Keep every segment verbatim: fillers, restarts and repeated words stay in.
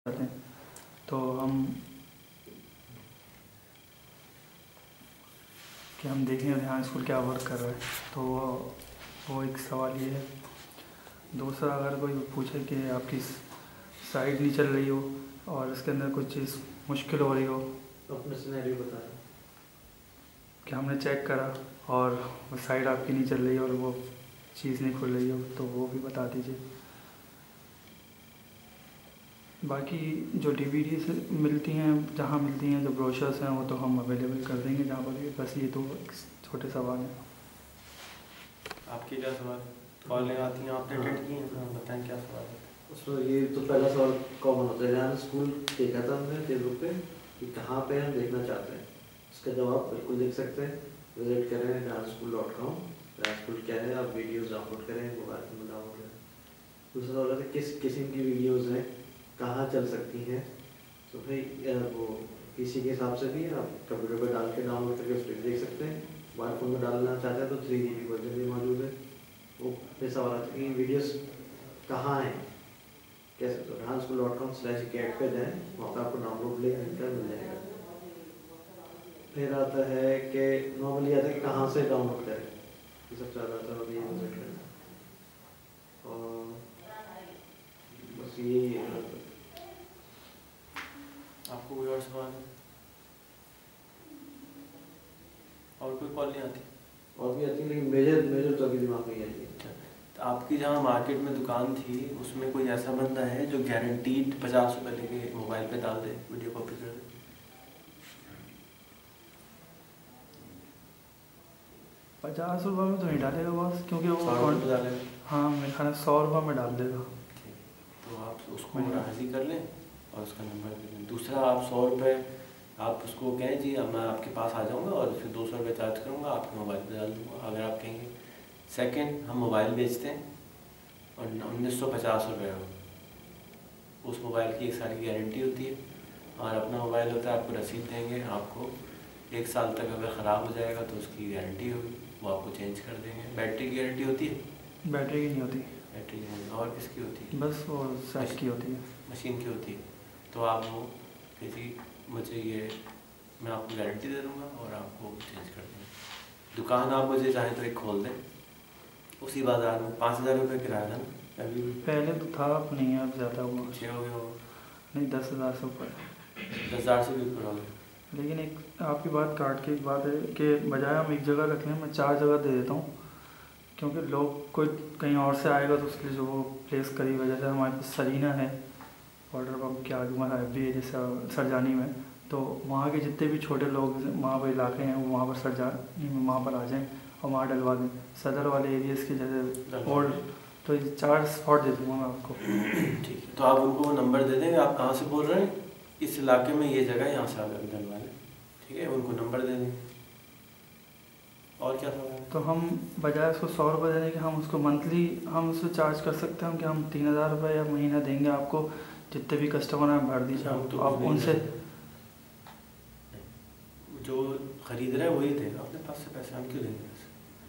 हैं तो हम कि हम देखें ध्यान स्कूल क्या वर्क कर रहा है, तो वो एक सवाल ये है। दूसरा, अगर कोई पूछे कि आपकी साइट नहीं चल रही हो और इसके अंदर कुछ चीज़ मुश्किल हो रही हो, तो अपना सिनेरियो बताएं कि हमने चेक करा और वो साइट आपकी नहीं चल रही और वो चीज़ नहीं खुल रही हो, तो वो भी बता दीजिए। बाकी जो डीवीडीज मिलती हैं, जहाँ मिलती हैं, जो ब्रोशर्स हैं, वो तो हम अवेलेबल कर देंगे जहाँ पर भी। बस ये दो छोटे सवाल हैं। आपके क्या सवाल कॉलें आती हैं, आपने अटेंड की हैं, बताएं क्या सवाल है। उसमें ये तो पहला सवाल कॉमन होता है, यहाँ स्कूल देखा था हमने फेसबुक पे कि कहाँ पे हम देखना चाहते हैं। इसका जवाब बिल्कुल देख सकते हैं, विजिट करें dance school dot com. Dance school क्या है, आप वीडियोज़ डाउनलोड करें, मोबाइल में डाउनलोड करें। दूसरा सवाल है किस किस्म की वीडियोज़ हैं, कहाँ चल सकती हैं। तो भाई वो पीसी के हिसाब से भी आप कंप्यूटर पर डाल के डाउनलोड करके उस पर देख सकते हैं। मोबाइल फ़ोन में डालना चाहते हैं तो थ्री जी बी वर्जन भी मौजूद है। वो फिर सवाल आता है कि वीडियोज़ कहाँ हैं, कैसे। तो dance school dot com slash cat पे जाएँ, वहाँ पर आपको डाउनलोड लिंक मिलकर मिल जाएगा। फिर आता है कि नॉर्मली आता है कि कहाँ से डाउनलोड करें, ये सबसे ज़्यादा आता है अभी यूज़र करना। और बस ये आपको कोई और सवाल है? और कोई कॉल नहीं आती? और भी आती है लेकिन मेजर मेजर तो अभी दिमाग में ही आती है। तो आपकी जहाँ मार्केट में दुकान थी उसमें कोई ऐसा बंदा है जो गारंटीड पचास रुपये लेके मोबाइल पे डाल दे, वीडियो कॉपी कर दे? पचास रुपये में तो नहीं डालेगा बॉस, क्योंकि वो सौ रुपये में डालेगा। हाँ, मेरे ख्याल सौ रुपये में डाल देगा। तो आप उसको राज़ी कर लें और उसका नंबर दे दें। दूसरा, आप सौ रुपये आप उसको कहें जी मैं आपके पास आ जाऊंगा और फिर दो सौ रुपये चार्ज करूंगा, आपके मोबाइल पे डाल दूंगा अगर आप कहेंगे। सेकंड, हम मोबाइल बेचते हैं और उन्नीस सौ पचास रुपये हो, उस मोबाइल की एक साल की गारंटी होती है और अपना मोबाइल होता है, आपको रसीद देंगे, आपको एक साल तक अगर ख़राब हो जाएगा तो उसकी गारंटी होगी, वो आपको चेंज कर देंगे। बैटरी की गारंटी होती है? बैटरी की नहीं होती। बैटरी की और किसकी होती है? बस वो सेट की होती है, मशीन की होती है। तो आप वो किसी मुझे ये मैं आपको गारंटी दे दूँगा और आपको चेंज कर देंगे। दुकान आप मुझे चाहें तो एक खोल दें उसी बाज़ार में। पाँच हज़ार रुपये किराया था ना अभी? पहले तो था, अब नहीं है, अब ज़्यादा हुआ। छः हो गया होगा? नहीं, दस हज़ार से ऊपर। दस हज़ार से भी ऊपर हो गया। लेकिन एक आपकी बात काट के एक बात है कि बजाय हम एक जगह रख लें, मैं चार जगह दे देता हूँ, क्योंकि लोग कोई कहीं और से आएगा तो उसके लिए जो वो प्लेस करीब है। जैसे हमारे पास सरीना है, वाटर पम्प के आगे हमारा एफ डी है जैसे सरजानी में, तो वहाँ के जितने भी छोटे लोग वहाँ पर इलाके हैं वो वहाँ पर सरजानी में वहाँ पर आ जाएँ और वहाँ डलवा दें। सदर वाले एरियाज़ के जैसे ओल्ड, तो ये चार स्पॉट दे दूँगा मैं आपको। ठीक है, तो आप उनको वो नंबर दे देंगे, आप कहाँ से बोल रहे हैं, इस इलाके में ये जगह, यहाँ से आकर डलवा लें। ठीक है, उनको नंबर दे देंगे। और क्या था? तो हम बजाय उसको सौ रुपये देने के, हम उसको मंथली हम उससे चार्ज कर सकते हैं कि हम तीन हज़ार रुपये या महीना देंगे आपको, जितने भी कस्टमर हैं भर दीजिए। हम तो आप उनसे जो खरीद रहे हैं वही देगा अपने पास से पैसे, हम क्यों देंगे पैसे?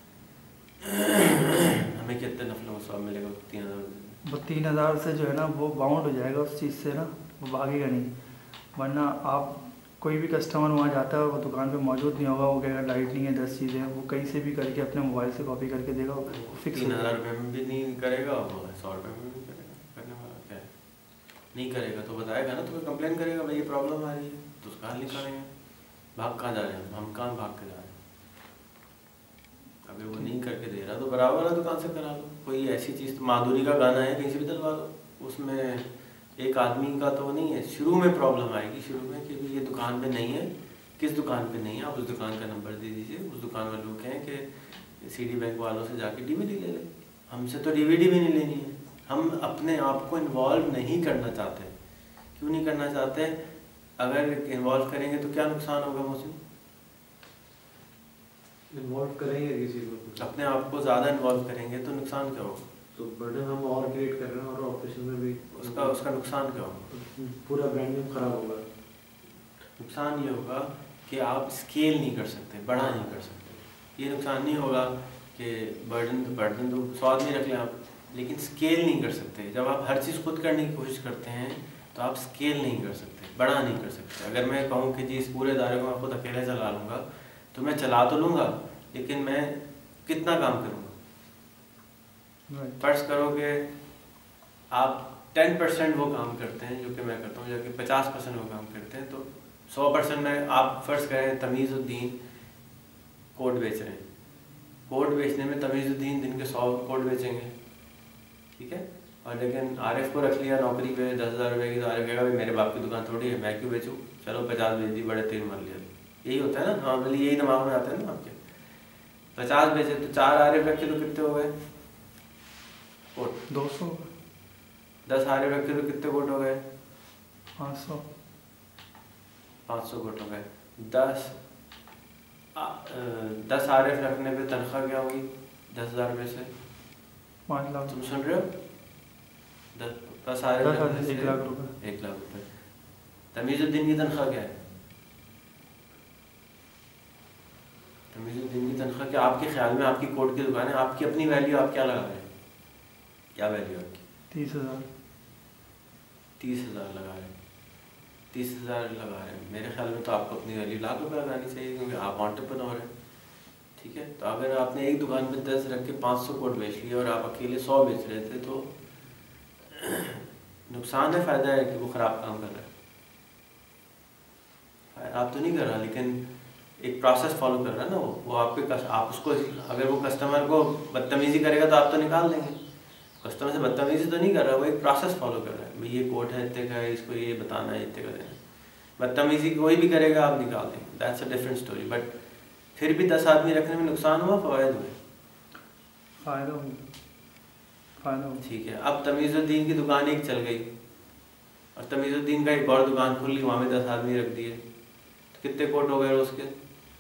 हमें कितने नफलों का स्वाब मिलेगा? तीन हज़ार। वो तीन हज़ार से जो है ना वो बाउंड हो जाएगा उस चीज़ से ना, वो भागेगा नहीं। वरना आप कोई भी कस्टमर वहाँ जाता है और वो दुकान पे मौजूद नहीं होगा, वो कहेगा लाइट नहीं है, दस चीज़ें, वो कहीं से भी करके अपने मोबाइल से कॉपी करके देगा, वो फिक्स। तीन हज़ार रुपये में भी नहीं करेगा, वो सौ रुपये में भी करेगा। करने वाला क्या है? नहीं करेगा तो बताएगा ना, तो कोई कंप्लेन करेगा भाई ये प्रॉब्लम आ रही है, तो उसका हल निकालेंगे। भाग कहाँ जा रहे हैं हम? कहाँ भाग के जा रहे हैं? अगर वो नहीं करके दे रहा तो बराबर है, दुकान से करा लो। कोई ऐसी चीज़, तो माधुरी का गाना है, कहीं से भी दिलवा दो। उसमें एक आदमी का तो नहीं है, शुरू में प्रॉब्लम आएगी, शुरू में कि ये दुकान पे नहीं है, किस दुकान पे नहीं है, आप उस दुकान का नंबर दे दीजिए। उस दुकान वाले लोग कहें कि सीडी बैंक वालों से जाके डीवीडी ले लें। हमसे तो डीवीडी भी नहीं लेनी है, हम अपने आप को इन्वॉल्व नहीं करना चाहते। क्यों नहीं करना चाहते? अगर इन्वॉल्व करेंगे तो क्या नुकसान होगा मुझे? इन्वॉल्व करेंगे किसी को, अपने आप को ज़्यादा इन्वॉल्व करेंगे तो नुकसान क्या होगा? तो बर्डन हम और क्रिएट कर रहे हैं और ऑपरेशन में भी उसका उसका नुकसान क्या होगा? पूरा ब्रांडिंग खराब होगा। नुकसान ये होगा कि आप स्केल नहीं कर सकते, बड़ा नहीं कर सकते। ये नुकसान नहीं होगा कि बर्डन तो बर्डन तो स्वाद नहीं रख लें आप, लेकिन स्केल नहीं कर सकते। जब आप हर चीज़ खुद करने की कोशिश करते हैं तो तो आप स्केल नहीं कर सकते, बड़ा नहीं कर सकते। अगर मैं कहूँ कि जी इस पूरे इदारे को मैं खुद अकेले चला लूँगा, तो मैं चला तो लूँगा, लेकिन मैं कितना काम करूँगा। फर्ज करो कि आप टेन परसेंट वो काम करते हैं जो कि मैं करता हूँ, जबकि पचास परसेंट वो काम करते हैं, तो सौ परसेंट में आप फ़र्ज़ करें तमीज़ुद्दीन कोट बेच रहे हैं, कोट बेचने में तमीज़ुद्दीन दिन के सौ कोट बेचेंगे, ठीक है। और लेकिन आरिफ को रख लिया नौकरी पे दस हज़ार रुपये की, तो आरिफ कहेगा भाई मेरे बाप की दुकान थोड़ी है, मैं क्यों बेचूँ, चलो पचास बेच दी, बड़े तेल मार लिया। यही होता है ना, नॉर्मली यही दिमाग में आता है ना आपके। पचास बेचे तो चार आरिफ रखे तो कितने हो गए कोट, दो सौ। दस आरिफ रखे तो कितने कोट हो गए, पाँच सौ। पाँच सौ कोट हो गए। दस आ, दस आरिफ रखने पे तनख्वाह क्या होगी, दस हज़ार रुपये से पाँच लाख। तुम सुन रहे हो, दस दस आरिफ रखने से एक लाख रुपये। एक लाख रुपये। तमीज़ुद्दीन की तनख्वाह क्या है, तमीज़ुद्दीन की तनख्वाह क्या आपके ख्याल में, आपकी कोट की दुकान है, आपकी अपनी वैल्यू आप क्या लगा रहे हैं, क्या वैल्यू आपकी, तीस हज़ार। तीस हज़ार लगा रहे हैं, तीस हज़ार लगा रहे हैं। मेरे ख्याल में तो आपको अपनी वैल्यू लाख रुपये लगानी चाहिए, क्योंकि आप एंटरप्रेन्योर हैं, ठीक है। तो अगर आपने एक दुकान पे दस रख के पाँच सौ कोट बेच लिया और आप अकेले सौ बेच रहे थे, तो नुकसान है, फ़ायदा है कि वो ख़राब काम कर रहा है, आप तो नहीं कर रहा, लेकिन एक प्रोसेस फॉलो कर रहा है ना वो वो आपके आप उसको, अगर वो कस्टमर को बदतमीज़ी करेगा तो आप तो निकाल देंगे, कस्टमर से बदतमीज़ी तो नहीं कर रहा, वो एक प्रोसेस फॉलो कर रहा है, भाई ये कोट है इतने का है, इसको ये बताना है इतने का देना। बदतमीज़ी कोई भी करेगा आप निकाल देंगे, that's a different story. But फिर भी दस आदमी रखने में नुकसान हुआ, फ़वायद हुए, फ़ायदा हो फ़ायदा हो ठीक है। अब तमीज़ुद्दीन की दुकान एक चल गई और तमीज़ुद्दीन का एक और दुकान खुल ली, वहाँ में दस आदमी रख दिए, तो कितने कोट हो गए रोज़ के,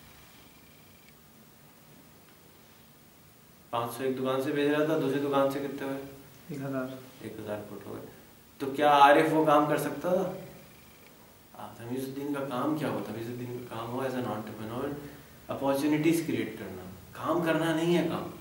पाँच सौ एक दुकान से बेच रहा था, दूसरी दुकान से कितने हुए, एक हज़ार। एक हज़ार कोट हो गए। तो क्या आरिफ वो काम कर सकता था, तमीज़ुद्दीन का काम क्या हो, तमीज़ुद्दीन का काम हो as an entrepreneur opportunities create करना, काम करना नहीं है काम।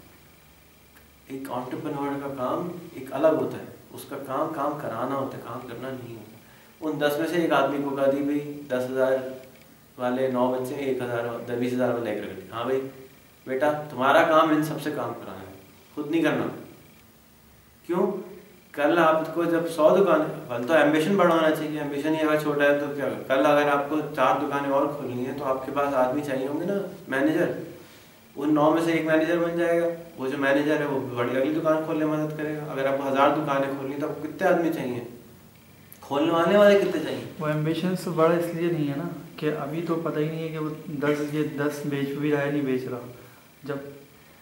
एक एंटरप्रेन्योर का काम एक अलग होता है, उसका काम काम कराना होता है, काम करना नहीं होता। उन दस में से एक आदमी को कहा दी भाई दस हज़ार वाले नौ बच्चे, एक हज़ार बीस हज़ार वाले एक रख दी, हाँ भाई बेटा तुम्हारा काम इन सबसे काम कराना है, खुद नहीं करना। क्यों, कल आपको जब सौ दुकानें, कल तो एम्बिशन बढ़ाना चाहिए, एम्बिशन ही अगर छोटा है तो क्या, कल अगर आपको चार दुकानें और खोलनी है तो आपके पास आदमी चाहिए होंगे ना, मैनेजर। उन नौ में से एक मैनेजर बन जाएगा, वो जो मैनेजर है वो बड़ी अगली दुकान खोलने में मदद करेगा। अगर आपको हज़ार दुकानें खोलनी तो आपको कितने आदमी चाहिए, खोलने वाले वाले कितने चाहिए। वो एम्बिशन से बड़ा इसलिए नहीं है ना कि अभी तो पता ही नहीं है कि वो दस ये दस बेच भी रहा है नहीं बेच रहा। जब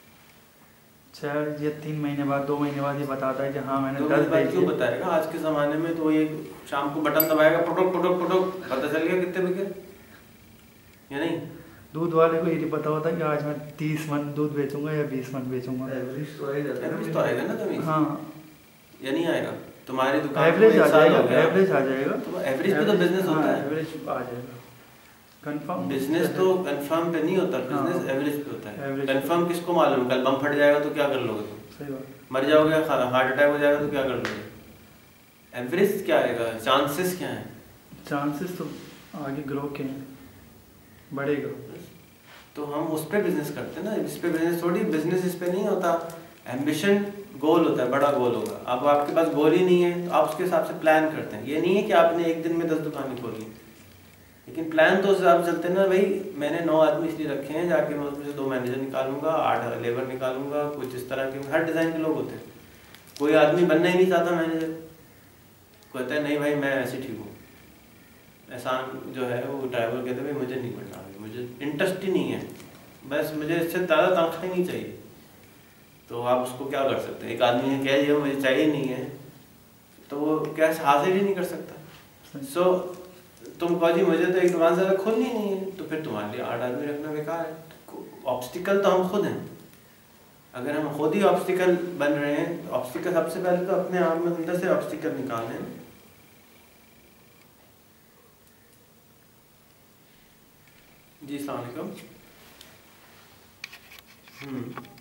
चार ये तीन महीने बाद दो महीने बाद ये बताता है कि हाँ मैंने तो दस बेच क्यों बताएगा, आज के ज़माने में तो ये शाम को बटन दबाएगा, पुटुक पुटुक पुटुक पता चल गया कितने बिके या नहीं। दूध वाले को ये नहीं पता होता कि आज मैं तीस मन दूध बेचूंगा या बीस मन बेचूंगा। एवरेज तो आएगा, एवरेज तो आएगा ना तमीज़, हाँ या नहीं आएगा। तुम्हारी दुकान एवरेज आ जाएगा, एवरेज आ जाएगा, तो एवरेज पे तो बिजनेस होता है, एवरेज आ जाएगा। कंफर्म बिजनेस तो कंफर्म पे नहीं होता, बिजनेस एवरेज पे होता है। कंफर्म किसको मालूम, कल बम फट जाएगा तो क्या कर लोगे तुम, सही बात, मर जाओगे, हार्ट अटैक हो जाएगा तो क्या कर लोगे। एवरेज क्या आएगा, चांसेस क्या हैं, चांसेस तो आगे ग्रो के हैं, बढ़ेगा। तो हम उस पर बिजनेस करते हैं ना, इस पे बिजनेस थोड़ी, बिजनेस इस पे नहीं होता। एम्बिशन गोल होता है, बड़ा गोल होगा। अब आपके पास गोल ही नहीं है तो आप उसके हिसाब से प्लान करते हैं। ये नहीं है कि आपने एक दिन में दस दुकानें खोली, लेकिन प्लान तो उस हिसाब से चलते हैं ना, भाई मैंने नौ आदमी इसलिए रखे हैं, जाके मैं उसमें से दो मैनेजर निकालूंगा, आठ लेबर निकालूंगा, कुछ इस तरह के हर डिज़ाइन के लोग होते हैं। कोई आदमी बनना ही नहीं चाहता मैनेजर, कहता है नहीं भाई मैं ऐसे ठीक हूँ। एहसान जो है वो ड्राइवर कहते हैं भाई मुझे नहीं बनना, मुझे इंटरेस्ट ही नहीं है, बस मुझे इससे ज़्यादा तनख्वाह ही नहीं चाहिए। तो आप उसको क्या कर सकते हैं, एक आदमी ने कह दिया मुझे चाहिए नहीं है तो वो क्या हासिल ही नहीं कर सकता। सो so, तुम कहो जी मुझे तो एक दुकान ज़्यादा खोलनी नहीं है, तो फिर तुम्हारे लिए आठ आदमी रखना बेकार है। ऑब्स्टिकल तो हम खुद हैं, अगर हम खुद ही ऑब्स्टिकल बन रहे हैं तो ऑब्स्टिकल सबसे पहले तो अपने आप में अंदर से ऑब्स्टिकल निकालने हैं। जी अस्सलाम वालेकुम। हम्म